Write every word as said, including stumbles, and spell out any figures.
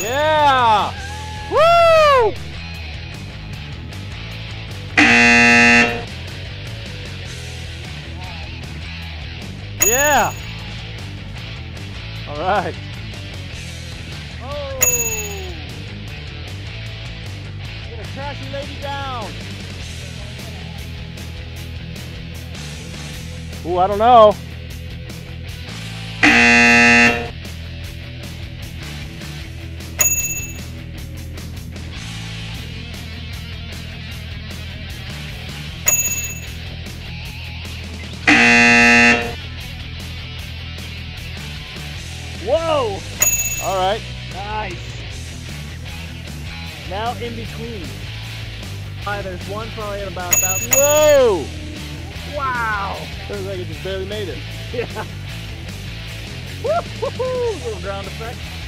Yeah! Woo! Yeah! All right. Oh! Get a trashy lady down. Ooh, I don't know. Whoa! All right. Nice. Now in between. Hi, there's one probably at about about. Whoa! Wow! Looks like it just barely made it. Yeah. Woo-hoo-hoo! Little ground effect.